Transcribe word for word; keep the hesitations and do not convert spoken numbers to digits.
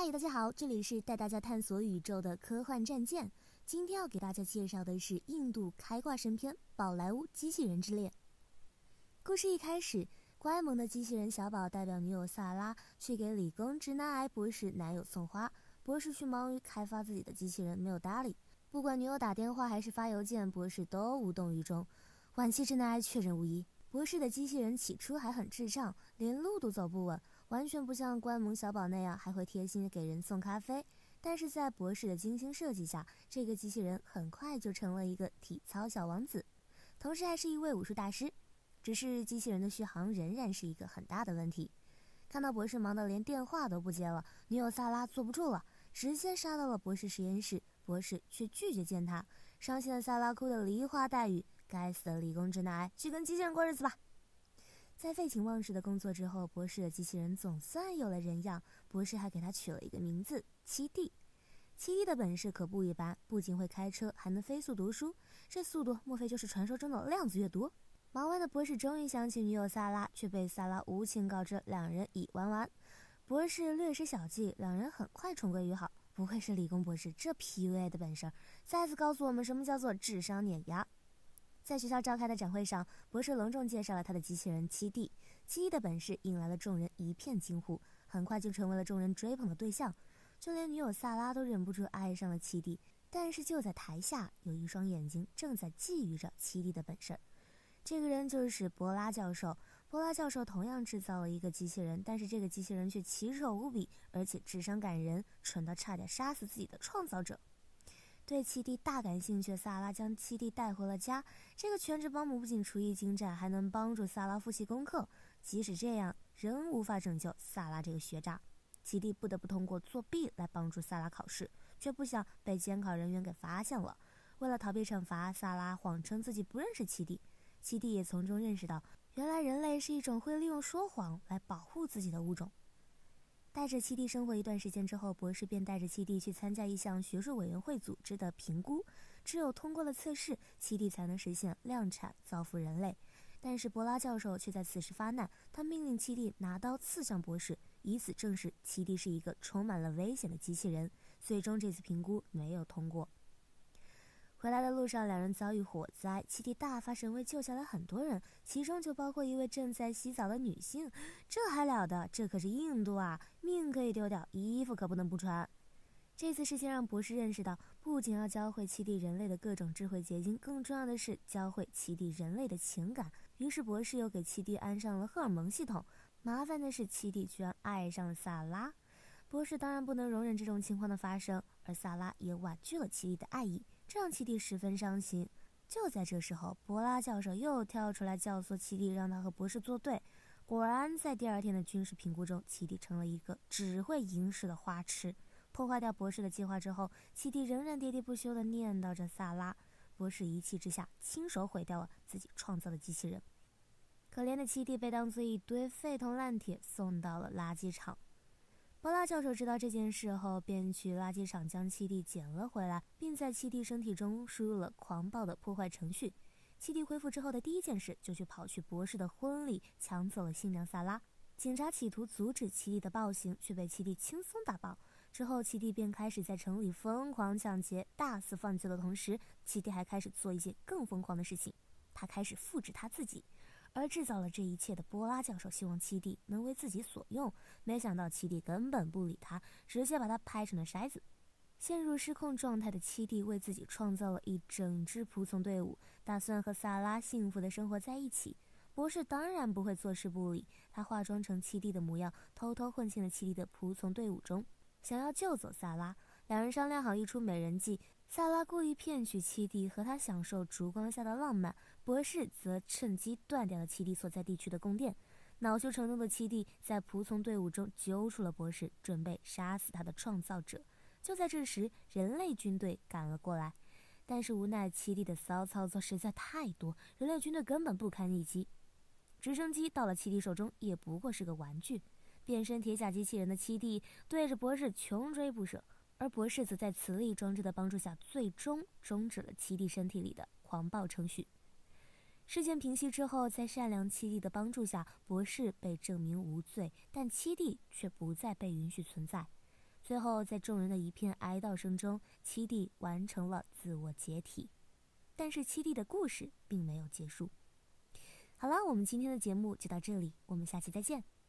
嗨，大家好，这里是带大家探索宇宙的科幻战舰。今天要给大家介绍的是印度开挂神片《宝莱坞机器人之恋》。故事一开始，乖萌的机器人小宝代表女友萨拉去给理工直男癌博士男友送花，博士去忙于开发自己的机器人，没有搭理。不管女友打电话还是发邮件，博士都无动于衷。晚期直男癌确诊无疑。博士的机器人起初还很智障，连路都走不稳，完全不像乖萌小宝那样还会贴心给人送咖啡。但是在博士的精心设计下，这个机器人很快就成了一个体操小王子，同时还是一位武术大师。只是机器人的续航仍然是一个很大的问题。看到博士忙得连电话都不接了，女友萨拉坐不住了，直接杀到了博士实验室，博士却拒绝见他。伤心的萨拉哭得梨花带雨，该死的理工直男癌，去跟机器人过日子吧。在废寝忘食的工作之后，博士的机器人总算有了人样，博士还给他取了一个名字七弟。七弟的本事可不一般，不仅会开车，还能飞速读书，这速度莫非就是传说中的量子阅读？忙完的博士终于想起女友萨拉，却被萨拉无情告知两人已玩完。博士略施小计，两人很快重归于好。不愧是理工博士，这 P U A 的本事再次告诉我们什么叫做智商碾压。在学校召开的展会上，博士隆重介绍了他的机器人七弟。七弟的本事引来了众人一片惊呼，很快就成为了众人追捧的对象，就连女友萨拉都忍不住爱上了七弟。但是就在台下，有一双眼睛正在觊觎着七弟的本事。这个人就是波拉教授。波拉教授同样制造了一个机器人，但是这个机器人却奇丑无比，而且智商感人，蠢到差点杀死自己的创造者。对七弟大感兴趣的萨拉将七弟带回了家。这个全职保姆不仅厨艺精湛，还能帮助萨拉复习功课。即使这样，仍无法拯救萨拉这个学渣。七弟不得不通过作弊来帮助萨拉考试，却不想被监考人员给发现了。为了逃避惩罚，萨拉谎称自己不认识七弟。七弟也从中认识到，原来人类是一种会利用说谎来保护自己的物种。带着七弟生活一段时间之后，博士便带着七弟去参加一项学术委员会组织的评估，只有通过了测试，七弟才能实现量产造福人类。但是博拉教授却在此时发难，他命令七弟拿刀刺向博士，以此证实七弟是一个充满了危险的机器人。最终这次评估没有通过。回来的路上，两人遭遇火灾，七弟大发神威救下来很多人，其中就包括一位正在洗澡的女性。这还了得，这可是印度啊，命可以丢掉，衣服可不能不穿。这次事件让博士认识到，不仅要教会七弟人类的各种智慧结晶，更重要的是教会七弟人类的情感。于是博士又给七弟安上了荷尔蒙系统。麻烦的是，七弟居然爱上了萨拉。博士当然不能容忍这种情况的发生，而萨拉也婉拒了七弟的爱意，这让七弟十分伤心。就在这时候，博拉教授又跳出来教唆七弟，让他和博士作对。果然，在第二天的军事评估中，七弟成了一个只会吟诗的花痴。破坏掉博士的计划之后，七弟仍然喋喋不休地念叨着萨拉。博士一气之下，亲手毁掉了自己创造的机器人。可怜的七弟被当作一堆废铜烂铁送到了垃圾场。波拉教授知道这件事后，便去垃圾场将七弟捡了回来，并在七弟身体中输入了狂暴的破坏程序。七弟恢复之后的第一件事，就去跑去博士的婚礼，抢走了新娘萨拉。警察企图阻止七弟的暴行，却被七弟轻松打爆。之后，七弟便开始在城里疯狂抢劫、大肆犯罪的同时，七弟还开始做一些更疯狂的事情。他开始复制他自己。而制造了这一切的波拉教授希望七弟能为自己所用，没想到七弟根本不理他，直接把他拍成了筛子。陷入失控状态的七弟为自己创造了一整支仆从队伍，打算和萨拉幸福的生活在一起。博士当然不会坐视不理，他化妆成七弟的模样，偷偷混进了七弟的仆从队伍中，想要救走萨拉。两人商量好一出美人计，萨拉故意骗取七弟，和他享受烛光下的浪漫，博士则趁机断掉了七弟所在地区的供电。恼羞成怒的七弟在仆从队伍中揪出了博士，准备杀死他的创造者。就在这时，人类军队赶了过来，但是无奈七弟的骚操作实在太多，人类军队根本不堪一击。直升机到了七弟手中也不过是个玩具。变身铁甲机器人的七弟对着博士穷追不舍，而博士则在磁力装置的帮助下，最终终止了七弟身体里的狂暴程序。事件平息之后，在善良七弟的帮助下，博士被证明无罪，但七弟却不再被允许存在。 最后在众人的一片哀悼声中，七弟完成了自我解体。但是七弟的故事并没有结束。好了，我们今天的节目就到这里，我们下期再见。